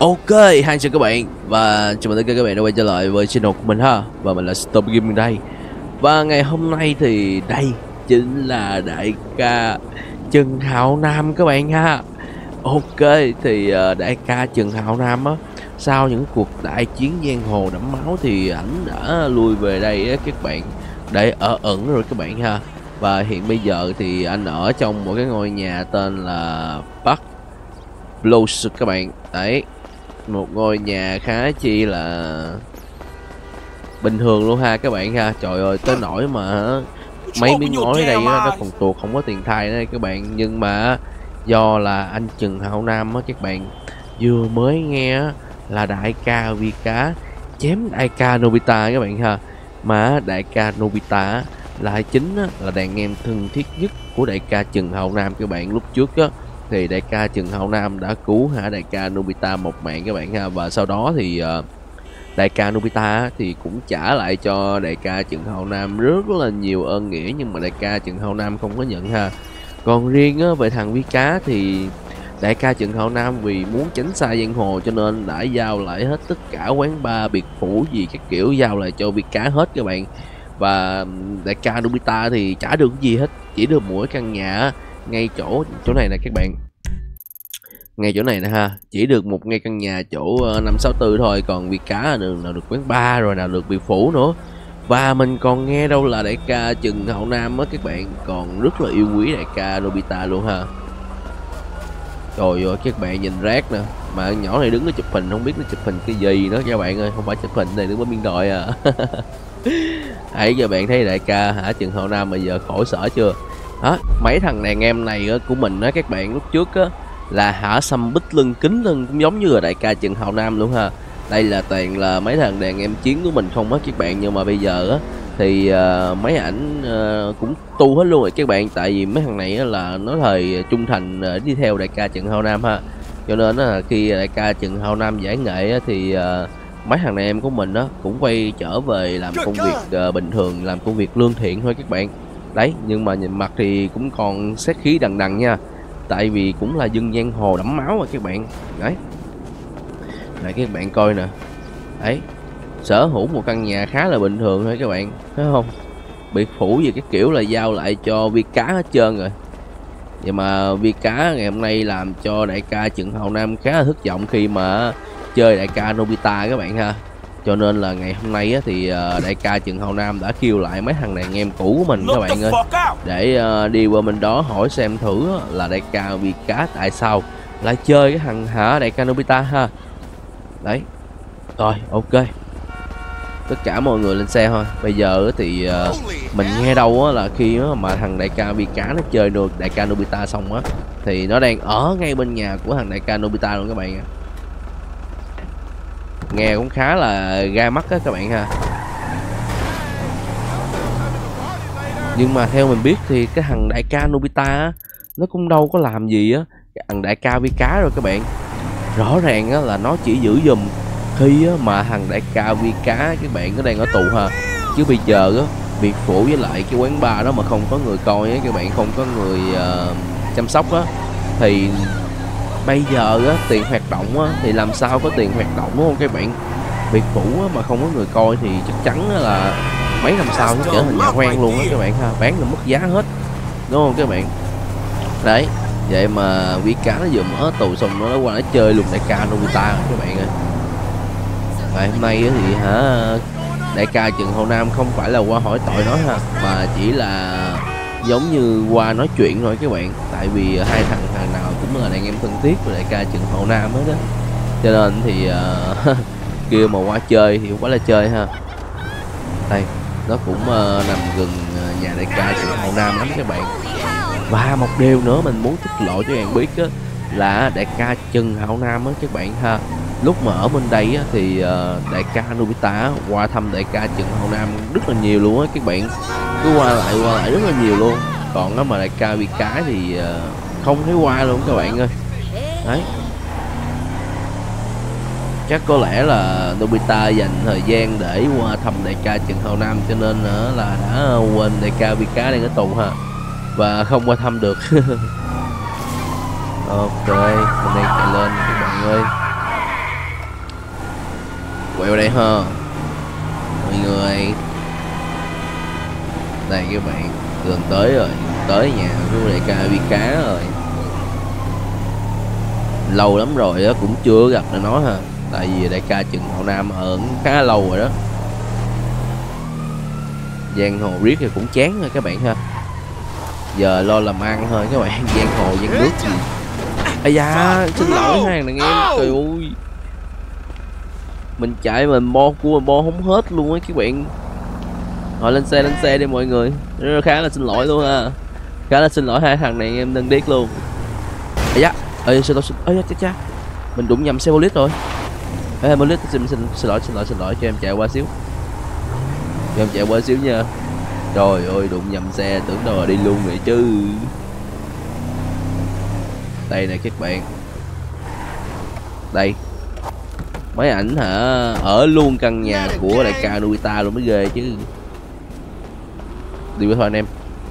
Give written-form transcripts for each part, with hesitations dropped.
Ok, hi chào các bạn và chào mừng tất cả các bạn đã quay trở lại với channel của mình ha. Và mình là Stop Gaming đây. Và ngày hôm nay thì đây chính là đại ca Trần Hạo Nam các bạn ha. Ok, thì đại ca Trần Hạo Nam á, sau những cuộc đại chiến giang hồ đẫm máu thì ảnh đã lui về đây á các bạn, để ở ẩn rồi các bạn ha. Và hiện bây giờ thì anh ở trong một cái ngôi nhà tên là Park Blues các bạn. Đấy, một ngôi nhà khá chi là bình thường luôn ha các bạn ha. Trời ơi, tới nỗi mà mấy miếng ngói ở đây nó còn tuột, không có tiền thai đây các bạn. Nhưng mà do là anh Trần Hạo Nam á các bạn, vừa mới nghe là đại ca Vi Cá chém đại ca Nobita các bạn ha. Mà đại ca Nobita là chính là đàn em thân thiết nhất của đại ca Trần Hạo Nam các bạn. Lúc trước á thì đại ca Trần Hạo Nam đã cứu đại ca Nobita một mạng các bạn ha. Và sau đó thì đại ca Nobita thì cũng trả lại cho đại ca Trần Hạo Nam rất là nhiều ơn nghĩa, nhưng mà đại ca Trần Hạo Nam không có nhận ha. Còn riêng về thằng Vi Cá thì đại ca Trần Hạo Nam vì muốn tránh xa giang hồ cho nên đã giao lại hết tất cả quán bar, biệt phủ gì các kiểu, giao lại cho Vi Cá hết các bạn. Và đại ca Nobita thì chả được gì hết, chỉ được mỗi căn nhà ngay chỗ này nè các bạn, ngay chỗ này nè ha, chỉ được một ngay căn nhà chỗ 564 thôi. Còn Vi Cá nào được quán bar, rồi nào được biệt phủ nữa. Và mình còn nghe đâu là đại ca Trần Hạo Nam á các bạn còn rất là yêu quý đại ca Nobita luôn ha. Trời ơi các bạn nhìn rác nè, mà nhỏ này đứng nó chụp hình không biết nó chụp hình cái gì nữa các bạn ơi. Không phải chụp hình này, đứng với biên đội à. Hãy giờ bạn thấy đại ca Trần Hạo Nam bây giờ khổ sở chưa đó. Mấy thằng đàn em này của mình á các bạn, lúc trước á là xăm bít lưng kính lưng cũng giống như là đại ca Trần Hạo Nam luôn ha. Đây là toàn là mấy thằng đàn em chiến của mình không á các bạn. Nhưng mà bây giờ á thì mấy ảnh cũng tu hết luôn rồi các bạn. Tại vì mấy thằng này á là nó thời trung thành đi theo đại ca Trần Hạo Nam ha. Cho nên là khi đại ca Trần Hạo Nam giải nghệ á, thì mấy thằng đàn em của mình đó cũng quay trở về làm công việc bình thường, làm công việc lương thiện thôi các bạn. Đấy, nhưng mà nhìn mặt thì cũng còn sát khí đằng đằng nha. Tại vì cũng là dân giang hồ đẫm máu mà các bạn. Đấy, này các bạn coi nè. Đấy, sở hữu một căn nhà khá là bình thường thôi các bạn, thấy không? Biệt phủ gì cái kiểu là giao lại cho Vi Cá hết trơn rồi. Vậy mà Vi Cá ngày hôm nay làm cho đại ca Trần Hạo Nam khá là thất vọng khi mà chơi đại ca Nobita các bạn ha. Cho nên là ngày hôm nay á, thì đại ca Trần Hạo Nam đã kêu lại mấy thằng đàn em cũ của mình các bạn ơi, để đi qua bên đó hỏi xem thử là đại ca Vi Cá tại sao lại chơi cái thằng đại ca Nobita ha. Đấy, rồi ok, tất cả mọi người lên xe thôi. Bây giờ thì mình nghe đâu là khi mà thằng đại ca Vi Cá nó chơi được đại ca Nobita xong á, thì nó đang ở ngay bên nhà của thằng đại ca Nobita luôn các bạn. Nghe cũng khá là gai mắt á các bạn ha. Nhưng mà theo mình biết thì cái thằng đại ca Nobita á, nó cũng đâu có làm gì á thằng đại ca Vi Cá rồi các bạn. Rõ ràng á là nó chỉ giữ giùm khi á mà thằng đại ca Vi Cá các bạn nó đang ở tù ha. Chứ bây giờ á, biệt phủ với lại cái quán bar đó mà không có người coi á các bạn, không có người chăm sóc á, thì bây giờ á tiền hoạt động á thì làm sao có tiền hoạt động, đúng không các bạn? Biệt phủ á mà không có người coi thì chắc chắn là mấy năm sau nó trở thành nhà hoang luôn á các bạn ha, bán là mất giá hết, đúng không các bạn? Đấy, vậy mà Vi Cá nó vừa mở tù xong nó qua nó chơi luôn đại ca Nobita các bạn ơi. Ngày hôm nay thì đại ca Trần Hạo Nam không phải là qua hỏi tội nó ha, mà chỉ là giống như qua nói chuyện thôi các bạn. Tại vì hai thằng nào cũng là đàn em thân thiết của đại ca Trần Hạo Nam hết đó. Cho nên thì kêu mà qua chơi thì không phải là chơi ha. Đây, nó cũng nằm gần nhà đại ca Trần Hạo Nam lắm các bạn. Và một điều nữa mình muốn tiết lộ cho các bạn biết á, là đại ca Trần Hạo Nam á các bạn ha, lúc mà ở bên đây á, thì đại ca Nobita qua thăm đại ca Trần Hạo Nam rất là nhiều luôn á các bạn, cứ qua lại rất là nhiều luôn. Còn á mà đại ca Vi Cá thì không thấy qua luôn các bạn ơi. Đấy, chắc có lẽ là Nobita dành thời gian để qua thăm đại ca Trần Hạo Nam, cho nên là đã quên đại ca Vi Cá đang ở tù ha, và không qua thăm được. Ok, mình đang chạy lên các bạn ơi. quẹo đây ha mọi người. Đây các bạn, gần tới rồi, tới nhà của đại ca bị cá rồi. Lâu lắm rồi đó cũng chưa gặp lại nó ha, tại vì đại ca Trần Hạo Nam ở khá lâu rồi đó. Giang hồ riết thì cũng chán rồi các bạn ha, giờ lo làm ăn thôi các bạn. Giang hồ giang nước gì. Ây da, xin lỗi hàng đàn em. Trời ơi, mình chạy mình bo cua bo không hết luôn á các bạn. Rồi lên xe đi mọi người. Khá là xin lỗi luôn ha, khá là xin lỗi hai thằng này em đang điếc luôn. Ây da, ơi xin lỗi, cha mình đụng nhầm xe Bolit rồi. Ê Bolit, xin lỗi cho em chạy qua xíu, cho em chạy qua xíu nha. Trời ơi, đụng nhầm xe, tưởng đâu là đi luôn vậy chứ. Đây nè các bạn, đây mấy ảnh hả, ở luôn căn nhà của đại ca Nobita luôn mới ghê chứ. Đi với thôi anh em.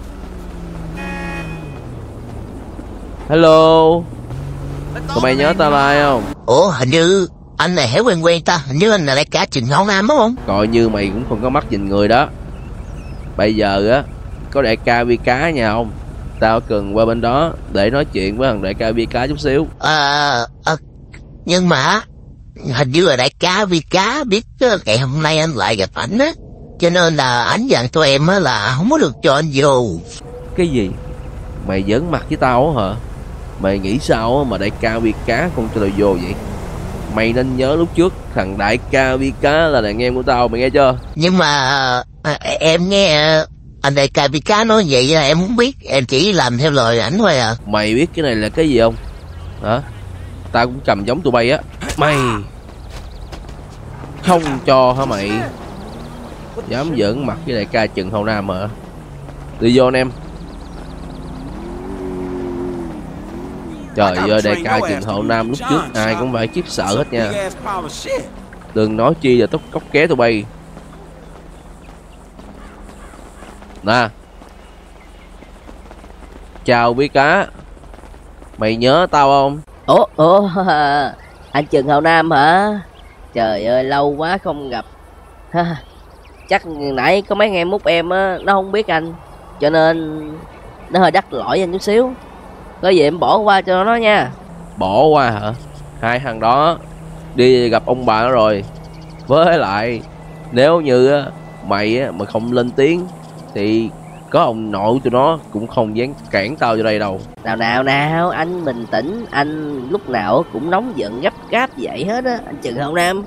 Hello, tụi mày nhớ tao là ai không? Ủa, hình như anh này hãy quen ta, hình như anh là đại ca Trần Hạo Nam đúng không? Coi như mày cũng không có mắt nhìn người đó. Bây giờ á, có đại ca vi cá nhà không? Tao cần qua bên đó để nói chuyện với thằng đại ca vi cá chút xíu. Nhưng mà hình như là đại ca vi cá biết ngày hôm nay anh lại gặp ảnh á, cho nên là ảnh dặn tụi em á là không có được cho anh vô. Cái gì? Mày giỡn mặt với tao hả? Mày nghĩ sao mà đại ca vi cá không cho tao vô vậy? Mày nên nhớ lúc trước thằng đại ca vi cá là đàn em của tao, mày nghe chưa? Nhưng mà em nghe anh đại ca vi cá nói vậy em không biết, em chỉ làm theo lời ảnh thôi à. Mày biết cái này là cái gì không? Hả? Tao cũng cầm giống tụi bay á. Mày không cho hả mày? Dám giỡn mặt với đại ca Trần Hạo Nam hả? Đi vô anh em. Trời ơi, đại ca Trần Hạo Nam lúc trước ai cũng phải khiếp sợ hết nha. Đừng nói chi là cóc ké tụi bay. Nè, chào bí cá, mày nhớ tao không? Ủa anh Trần Hạo Nam hả? Trời ơi, lâu quá không gặp. Chắc nãy có mấy em múc em á, nó không biết anh, cho nên nó hơi đắc lỗi anh chút xíu. Có gì em bỏ qua cho nó nha. Bỏ qua hả? Hai thằng đó đi gặp ông bà nó rồi. Với lại nếu như mày mà không lên tiếng thì có ông nội tụi nó cũng không dám cản tao vô đây đâu. Nào anh bình tĩnh, anh lúc nào cũng nóng giận gấp gáp vậy hết á anh Trần Hạo Nam.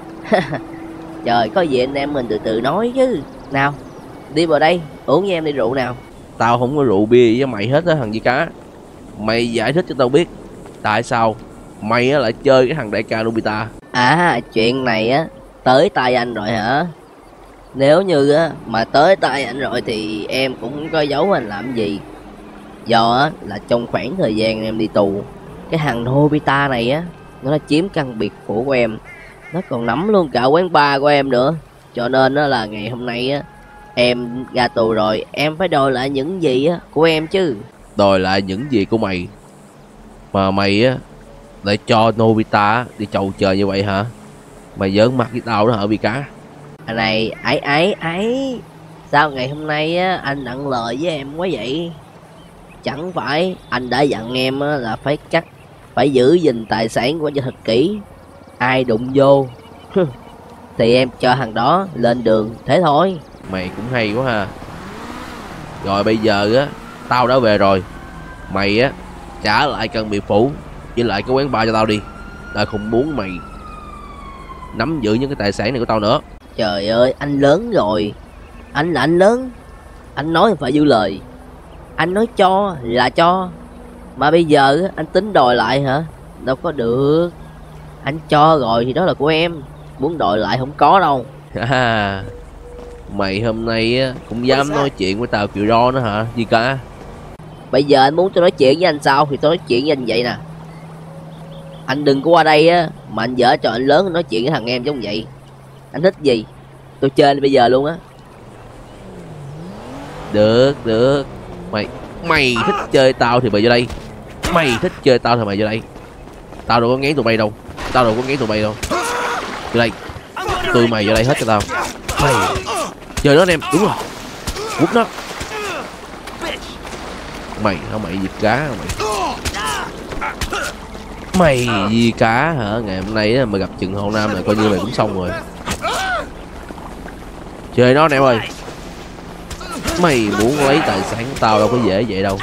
Trời, có gì anh em mình từ từ nói chứ. Nào, đi vào đây uống với em đi rượu nào. Tao không có rượu bia với mày hết á thằng Di Cá. Mày giải thích cho tao biết tại sao mày lại chơi cái thằng đại ca Nobita. À, chuyện này á tới tay anh rồi hả? Nếu như á mà tới tay anh rồi thì em cũng không có giấu anh làm gì. Do á là trong khoảng thời gian em đi tù, cái thằng Nobita này á nó chiếm căn biệt phủ của em, nó còn nắm luôn cả quán bar của em nữa. Cho nên á là ngày hôm nay á em ra tù rồi, em phải đòi lại những gì á của em chứ. Đòi lại những gì của mày mà mày á lại cho Nobita đi chầu trời như vậy hả? Mày giỡn mặt với tao đó hả Bi Cá? Anh này ấy sao ngày hôm nay á anh nặng lời với em quá vậy? Chẳng phải anh đã dặn em á là phải giữ gìn tài sản của cho thật kỹ, ai đụng vô thì em cho thằng đó lên đường thế thôi. Mày cũng hay quá ha. Rồi bây giờ á tao đã về rồi, mày á trả lại căn biệt phủ với lại cái quán bar cho tao đi. Tao không muốn mày nắm giữ những cái tài sản này của tao nữa. Trời ơi, anh lớn rồi, anh là anh lớn, anh nói phải giữ lời. Anh nói cho là cho, mà bây giờ anh tính đòi lại hả? Đâu có được. Anh cho rồi thì đó là của em, muốn đòi lại không có đâu. Mày hôm nay á cũng dám nói chuyện với tao kiểu đó nữa hả Di Cá? Bây giờ anh muốn tôi nói chuyện với anh sao thì tôi nói chuyện với anh vậy nè. Anh đừng có qua đây á mà anh dở trò anh lớn nói chuyện với thằng em giống vậy. Anh thích gì tôi chơi anh bây giờ luôn á. Được Mày thích chơi tao thì mày vô đây. Mày thích chơi tao thì mày vô đây. Tao đâu có ngán tụi bay đâu. Vô đây. tụi mày vô đây hết cho tao. Mày chơi nó anh em, đúng rồi, quất nó. Mày hả mày giết cá mày di cá hả? Ngày hôm nay mà gặp Trần Hậu Nam là coi như mày cũng xong rồi. Chơi nó anh em ơi. Mày muốn lấy tài sản của tao đâu có dễ vậy đâu.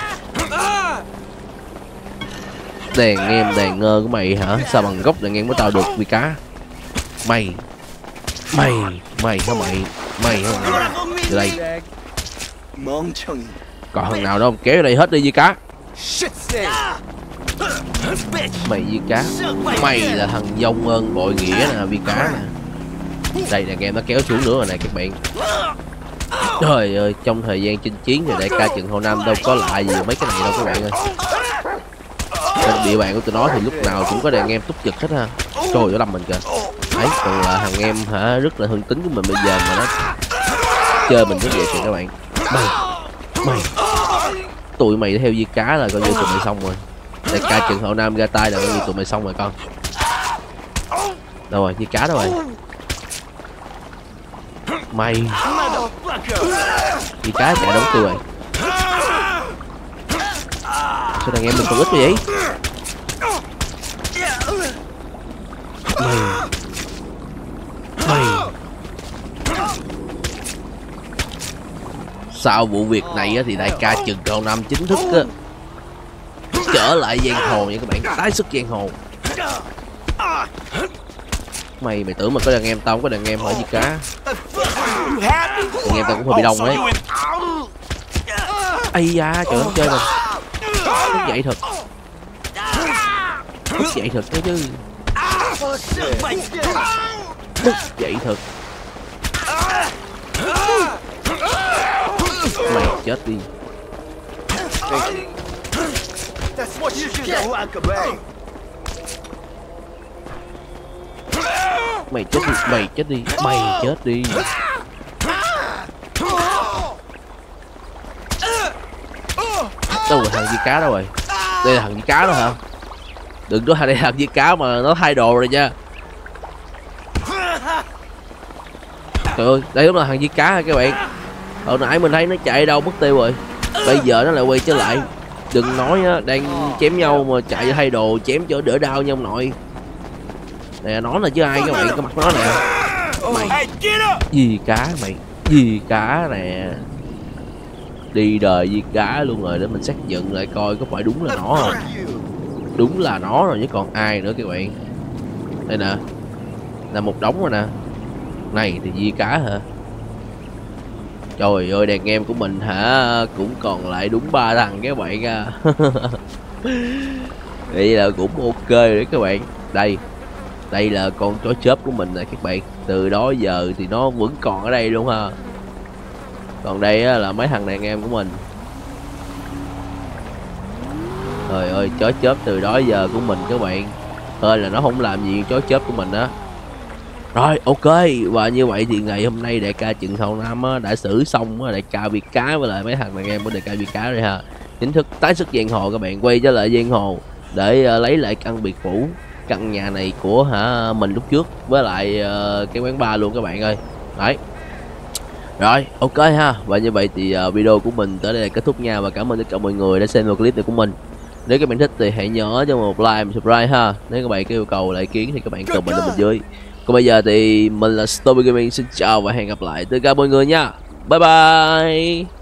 Đàn em đàn ngơ của mày hả? Sao bằng gốc đàn em của tao được vì cá? Mày hả mày hả mày? Từ đây. Còn thằng nào đâu kéo đây hết đi với cá. Mày với cá. Mày là thằng dông ơn bội nghĩa nè, vì cá nè. Đây đàn em nó kéo xuống nữa rồi nè các bạn. Trời ơi, trong thời gian chinh chiến thì đại ca Trần Hậu Nam đâu có lạ gì mấy cái này đâu các bạn ơi. Trên địa bàn của tụi nó thì lúc nào cũng có đàn em túc giật hết ha. Trời ơi, đâm mình kìa. Đấy, còn là thằng em hả, rất là hưng tính của mình bây giờ mà nó chơi mình rất vậy kìa các bạn. Mày tụi mày theo dây cá là coi như tụi mày xong rồi. Đại ca Trần Hậu Nam ra tay là coi như tụi mày xong rồi con. Đâu rồi, dây cá đâu rồi? Mày dây cá chạy đóng tiêu rồi. Sao đàn em mình còn ít vậy? Mày sau vụ việc này thì đại ca Trần Hậu Nam chính thức trở lại giang hồ nha các bạn, tái xuất giang hồ. Mày tưởng mà có đàn em, tao không có đàn em hỏi gì cá. Đàn em tao cũng hơi bị đông đấy. Ây da, trời ơi chơi mình. Thức dậy thật. Thức dậy thật đó chứ. Thức dậy thật. Mày chết đi. Mày chết đi, mày chết đi, mày chết đi. Đâu rồi, thằng dây cá đâu rồi? Đây là thằng dây cá đó hả? Đừng có đây là thằng dây cá mà nó thay đồ rồi nha. Trời ơi, đây đúng là thằng dây cá hả các bạn? Hồi nãy mình thấy nó chạy đâu mất tiêu rồi. Bây giờ nó lại quay trở lại. Đừng nói á, đang chém nhau mà chạy thay đồ chém cho đỡ đau nha ông nội. Nè nó là chứ ai các bạn, cái mặt nó nè. Mày gì cá mày, gì cá nè. Đi đời gì cá luôn rồi, để mình xác nhận lại coi có phải đúng là nó không. Đúng là nó rồi chứ còn ai nữa các bạn. Đây nè, là một đống rồi nè. Này thì gì cá hả? Trời ơi, đàn em của mình hả, cũng còn lại đúng 3 thằng các bạn à. Vậy là cũng ok đấy các bạn. Đây là con chó chớp của mình nè các bạn. Từ đó giờ thì nó vẫn còn ở đây luôn ha. Còn đây á, là mấy thằng đàn em của mình. Trời ơi, chó chớp từ đó giờ của mình các bạn. Thôi là nó không làm gì chó chớp của mình á. Rồi ok, và như vậy thì ngày hôm nay đại ca Trần Hậu Nam đã xử xong đại ca Việt Cá với lại mấy thằng đàn em của đại ca Việt Cá rồi ha. Chính thức tái xuất giang hồ các bạn, quay trở lại giang hồ để lấy lại căn biệt phủ, căn nhà này của mình lúc trước với lại cái quán bar luôn các bạn ơi. Đấy. Rồi ok ha, và như vậy thì video của mình tới đây là kết thúc nha, và cảm ơn tất cả mọi người đã xem video clip này của mình. Nếu các bạn thích thì hãy nhớ cho một like, một subscribe ha. Nếu các bạn có yêu cầu lại ý kiến thì các bạn comment ở bên dưới. Còn bây giờ thì mình là Stoby Gaming, xin chào và hẹn gặp lại tất cả mọi người nha. Bye bye.